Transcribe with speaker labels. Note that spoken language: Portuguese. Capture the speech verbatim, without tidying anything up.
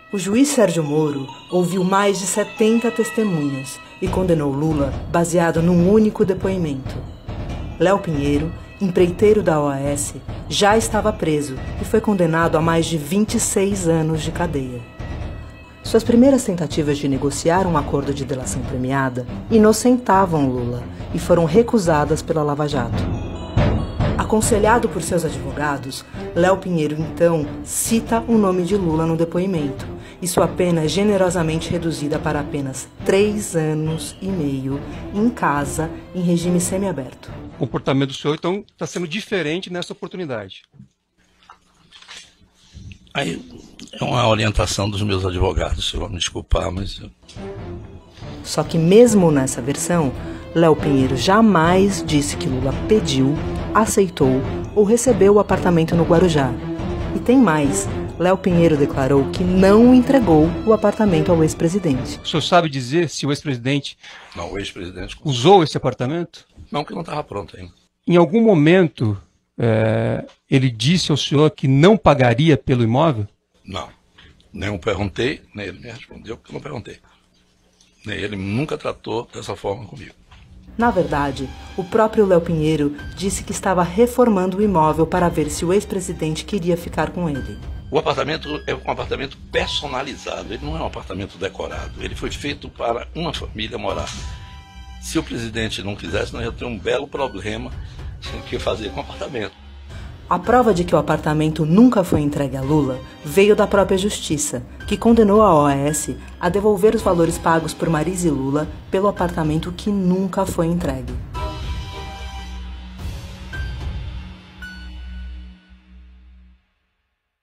Speaker 1: O juiz Sérgio Moro ouviu mais de setenta testemunhas e condenou Lula baseado num único depoimento. Léo Pinheiro, empreiteiro da O A S, já estava preso e foi condenado a mais de vinte e seis anos de cadeia. Suas primeiras tentativas de negociar um acordo de delação premiada inocentavam Lula e foram recusadas pela Lava Jato. Aconselhado por seus advogados, Léo Pinheiro então cita o nome de Lula no depoimento e sua pena é generosamente reduzida para apenas três anos e meio em casa, em regime semiaberto.
Speaker 2: O comportamento do senhor, então, está sendo diferente nessa oportunidade.
Speaker 3: Aí é uma orientação dos meus advogados, se eu vou me desculpar, mas...
Speaker 1: Só que mesmo nessa versão, Léo Pinheiro jamais disse que Lula pediu, aceitou ou recebeu o apartamento no Guarujá. E tem mais, Léo Pinheiro declarou que não entregou o apartamento ao ex-presidente.
Speaker 2: O senhor sabe dizer se o ex-presidente...
Speaker 3: Não, o ex-presidente...
Speaker 2: usou esse apartamento?
Speaker 3: Não, que não estava pronto ainda.
Speaker 2: Em algum momento... É, ele disse ao senhor que não pagaria pelo imóvel?
Speaker 3: Não. Nem eu perguntei, nem ele me respondeu, porque eu não perguntei. Nem ele nunca tratou dessa forma comigo.
Speaker 1: Na verdade, o próprio Léo Pinheiro disse que estava reformando o imóvel para ver se o ex-presidente queria ficar com ele.
Speaker 3: O apartamento é um apartamento personalizado, ele não é um apartamento decorado. Ele foi feito para uma família morar. Se o presidente não quisesse, nós ia ter um belo problema que fazer com o apartamento.
Speaker 1: A prova de que o apartamento nunca foi entregue a Lula veio da própria justiça, que condenou a O A S a devolver os valores pagos por Marisa e Lula pelo apartamento que nunca foi entregue.